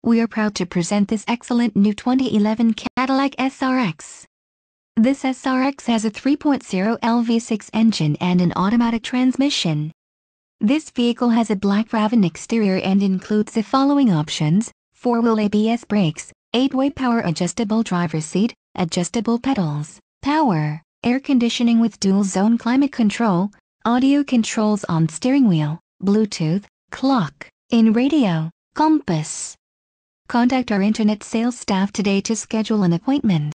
We are proud to present this excellent new 2011 Cadillac SRX. This SRX has a 3.0 LV6 engine and an automatic transmission. This vehicle has a black Raven exterior and includes the following options: 4-wheel ABS brakes, 8-way power adjustable driver's seat, adjustable pedals, power, air conditioning with dual-zone climate control, audio controls on steering wheel, Bluetooth, clock, in radio, compass. Contact our internet sales staff today to schedule an appointment.